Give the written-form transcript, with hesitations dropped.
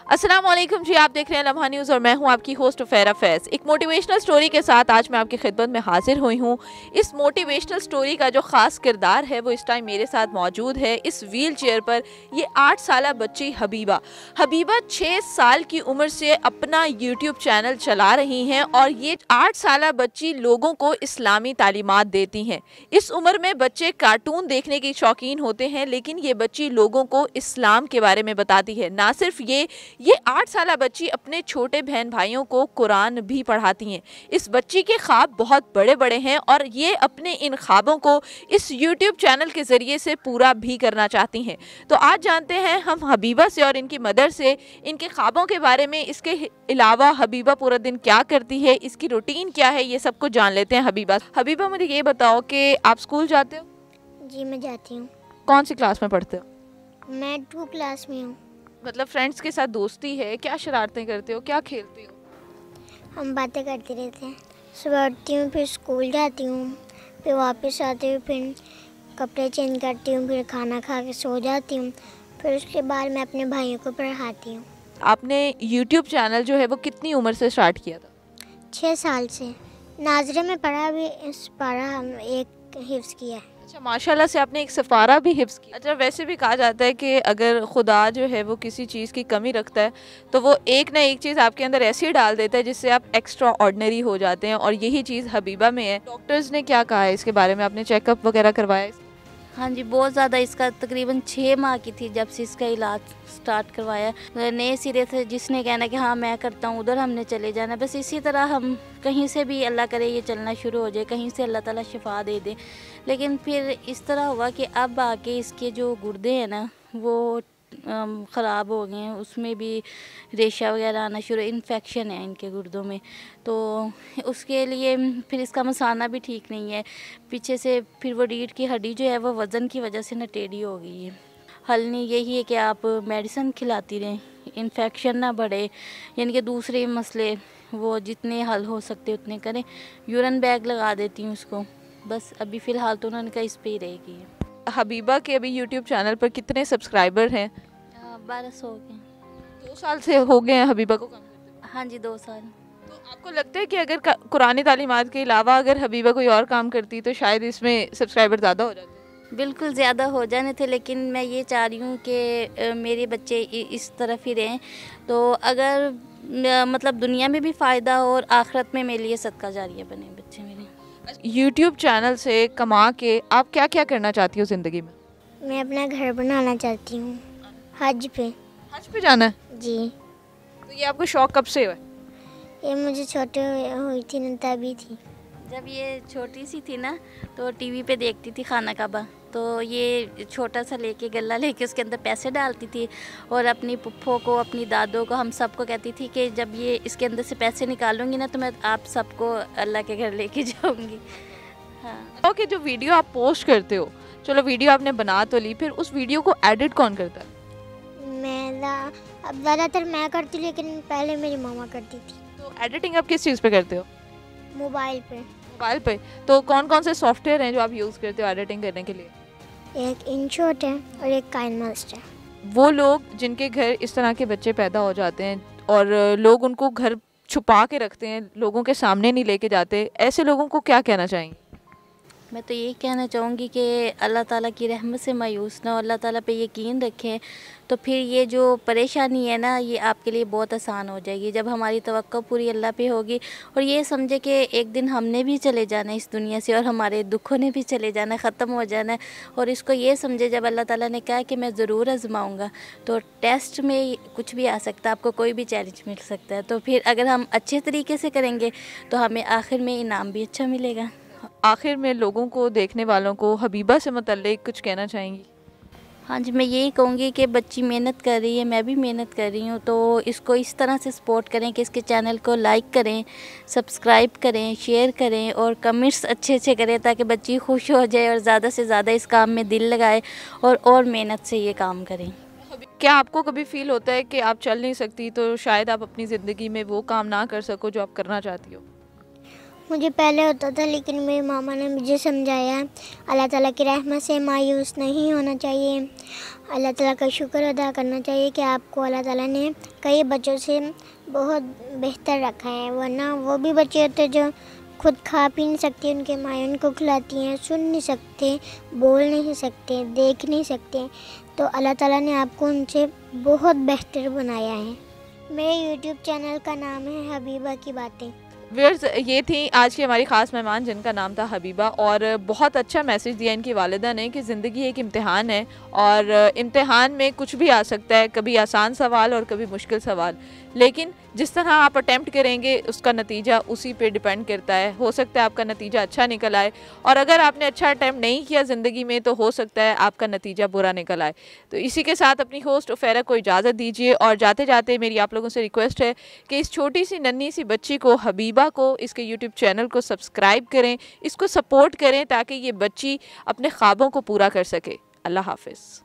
अस्सलाम वालेकुम जी, आप देख रहे हैं लम्हा न्यूज़ और मैं हूं आपकी होस्ट फैरा फैज़। एक मोटिवेशनल स्टोरी के साथ आज मैं आपकी खिदमत में हाजिर हुई हूं। इस मोटिवेशनल स्टोरी का जो ख़ास किरदार है वो इस टाइम मेरे साथ मौजूद है। इस व्हील चेयर पर ये 8 साल बच्ची हबीबा 6 साल की उम्र से अपना यूट्यूब चैनल चला रही हैं और ये 8 साल बच्ची लोगों को इस्लामी तालीमात देती हैं। इस उम्र में बच्चे कार्टून देखने की शौकीन होते हैं, लेकिन ये बच्ची लोगों को इस्लाम के बारे में बताती है। ना सिर्फ ये 8 साल बच्ची अपने छोटे बहन भाइयों को कुरान भी पढ़ाती हैं। इस बच्ची के ख्वाब बहुत बड़े बड़े हैं और ये अपने इन ख्वाबों को इस यूट्यूब चैनल के ज़रिए से पूरा भी करना चाहती हैं। तो आज जानते हैं हम हबीबा से और इनकी मदर से इनके ख्वाबों के बारे में। इसके अलावा हबीबा पूरा दिन क्या करती है, इसकी रूटीन क्या है, ये सब कुछ जान लेते हैं हबीबा मुझे ये बताओ कि आप स्कूल जाते हो? जी मैं जाती हूँ। कौन सी क्लास में पढ़ते हो? मैं 2 क्लास में हूँ। मतलब फ्रेंड्स के साथ दोस्ती है, क्या शरारतें करते हो, क्या खेलते हो? हम बातें करते रहते हैं। सुबह उठती हूँ, फिर स्कूल जाती हूँ, फिर वापस आती हूँ, फिर कपड़े चेंज करती हूँ, फिर खाना खा के सो जाती हूँ। फिर उसके बाद मैं अपने भाइयों को पढ़ाती हूँ। आपने यूट्यूब चैनल जो है वो कितनी उम्र से स्टार्ट किया था? 6 साल से। नाजरे में पढ़ा भी, इस पारा हम एक हिफ्ज़ किया है। अच्छा, माशाल्लाह से आपने एक सफ़ारा भी हिफ्ज़ किया। अच्छा, वैसे भी कहा जाता है कि अगर खुदा जो है वो किसी चीज़ की कमी रखता है तो वो एक ना एक चीज़ आपके अंदर ऐसी डाल देता है जिससे आप एक्स्ट्रा ऑर्डिनरी हो जाते हैं, और यही चीज़ हबीबा में है। डॉक्टर्स ने क्या कहा है इसके बारे में? आपने चेकअप वगैरह करवाया? हाँ जी, बहुत ज़्यादा। इसका तकरीबन 6 माह की थी जब से इसका इलाज स्टार्ट करवाया। नए सिरे से जिसने कहना कि हाँ मैं करता हूँ, उधर हमने चले जाना। बस इसी तरह हम कहीं से भी अल्लाह करे ये चलना शुरू हो जाए, कहीं से अल्लाह ताला शिफा दे दे। लेकिन फिर इस तरह हुआ कि अब आके इसके जो गुर्दे हैं ना वो ख़राब हो गए हैं, उसमें भी रेशा वगैरह आना शुरू, इन्फेक्शन है इनके गुर्दों में। तो उसके लिए फिर इसका मसाना भी ठीक नहीं है पीछे से। फिर वो रीढ़ की हड्डी जो है वो वज़न की वजह से ना टेढ़ी हो गई है। हल नहीं यही है कि आप मेडिसिन खिलाती रहें, इन्फेक्शन ना बढ़े, यानी कि दूसरे मसले वो जितने हल हो सकते उतने करें। यूरिन बैग लगा देती हूँ उसको। बस अभी फ़िलहाल तो उन्होंने कहा इस पे ही रहेगी। हबीबा के अभी यूट्यूब चैनल पर कितने सब्सक्राइबर हैं? 1200 हो गए। 2 साल से हो गए हैं हबीबा को काम करते हुए? हाँ जी, 2 साल। तो आपको लगता है कि अगर कुरानी तालीमात के अलावा अगर हबीबा कोई और काम करती तो शायद इसमें सब्सक्राइबर ज़्यादा हो जाते? बिल्कुल ज़्यादा हो जाने थे, लेकिन मैं ये चाह रही हूँ कि मेरे बच्चे इस तरफ ही रहें। तो अगर मतलब दुनिया में भी फ़ायदा हो और आखिरत में मेरे लिए सदका जारिया बने बच्चे मेरे। यूट्यूब चैनल से कमा के आप क्या क्या करना चाहती हो ज़िंदगी में? मैं अपना घर बनाना चाहती हूँ। हज पे। हज पे जाना है? जी। तो ये आपको शौक कब से हुआ? ये मुझे छोटे हुई थी ना तभी थी। जब ये छोटी सी थी ना तो टीवी पे देखती थी खाना काबा, तो ये छोटा सा लेके गल्ला लेके उसके अंदर पैसे डालती थी और अपनी पुप्पो को, अपनी दादों को, हम सबको कहती थी कि जब ये इसके अंदर से पैसे निकालूंगी ना तो मैं आप सबको अल्लाह के घर लेके जाऊंगी। हाँ। ओके, जो वीडियो आप पोस्ट करते हो, चलो वीडियो आपने बना तो ली, फिर उस वीडियो को एडिट कौन करता है? अब ज़्यादातर मैं करती, लेकिन पहले मेरी मामा करती थी। तो एडिटिंग आप किस चीज़ पे करते हो? मोबाइल पे। मोबाइल पे? तो कौन कौन से सॉफ्टवेयर हैं जो आप यूज़ करते हो एडिटिंग करने के लिए? एक इनशॉट है और एक काइनमास्टर है। वो लोग जिनके घर इस तरह के बच्चे पैदा हो जाते हैं और लोग उनको घर छुपा के रखते हैं, लोगों के सामने नहीं लेके जाते, ऐसे लोगों को क्या कहना चाहेंगे? मैं तो यही कहना चाहूँगी कि अल्लाह ताला की रहमत से मायूस ना हो, अल्लाह ताला पे यकीन रखें, तो फिर ये जो परेशानी है ना ये आपके लिए बहुत आसान हो जाएगी जब हमारी तवक्को पूरी अल्लाह पे होगी। और ये समझे कि एक दिन हमने भी चले जाना है इस दुनिया से और हमारे दुखों ने भी चले जाना है, ख़त्म हो जाना है। और इसको ये समझे जब अल्लाह ताला ने कहा कि मैं ज़रूर आजमाऊँगा, तो टेस्ट में कुछ भी आ सकता है, आपको कोई भी चैलेंज मिल सकता है। तो फिर अगर हम अच्छे तरीके से करेंगे तो हमें आखिर में इनाम भी अच्छा मिलेगा। आखिर में लोगों को, देखने वालों को हबीबा से मुतल्लिक कुछ कहना चाहेंगी? हाँ जी, मैं यही कहूँगी कि बच्ची मेहनत कर रही है, मैं भी मेहनत कर रही हूँ, तो इसको इस तरह से सपोर्ट करें कि इसके चैनल को लाइक करें, सब्सक्राइब करें, शेयर करें और कमेंट्स अच्छे अच्छे करें ताकि बच्ची खुश हो जाए और ज़्यादा से ज़्यादा इस काम में दिल लगाए और मेहनत से ये काम करें। क्या आपको कभी फील होता है कि आप चल नहीं सकती तो शायद आप अपनी ज़िंदगी में वो काम ना कर सको जो आप करना चाहती हो? मुझे पहले होता था, लेकिन मेरे मामा ने मुझे समझाया अल्लाह ताला की रहमत से मायूस नहीं होना चाहिए। अल्लाह ताला का शुक्र अदा करना चाहिए कि आपको अल्लाह ताला ने कई बच्चों से बहुत बेहतर रखा है, वरना वो भी बच्चे होते जो खुद खा पी नहीं सकते, उनके माएँ उनको खिलाती हैं, सुन नहीं सकते, बोल नहीं सकते, देख नहीं सकते, तो अल्लाह ताला ने आपको उनसे बहुत बेहतर बनाया है। मेरे यूट्यूब चैनल का नाम है हबीबा की बातें। व्यूअर्स, ये थी आज की हमारी ख़ास मेहमान जिनका नाम था हबीबा, और बहुत अच्छा मैसेज दिया इनकी वालिदा ने कि ज़िंदगी एक इम्तिहान है और इम्तिहान में कुछ भी आ सकता है, कभी आसान सवाल और कभी मुश्किल सवाल, लेकिन जिस तरह आप अटैम्प्ट करेंगे उसका नतीजा उसी पे डिपेंड करता है। हो सकता है आपका नतीजा अच्छा निकल आए, और अगर आपने अच्छा अटैम्प्ट नहीं किया ज़िंदगी में तो हो सकता है आपका नतीजा बुरा निकल आए। तो इसी के साथ अपनी होस्ट उफेरा को इजाज़त दीजिए, और जाते जाते मेरी आप लोगों से रिक्वेस्ट है कि इस छोटी सी नन्ही सी बच्ची को, हबीबा को, इसके यूट्यूब चैनल को सब्सक्राइब करें, इसको सपोर्ट करें ताकि ये बच्ची अपने ख्वाबों को पूरा कर सके। अल्लाह हाफिज़।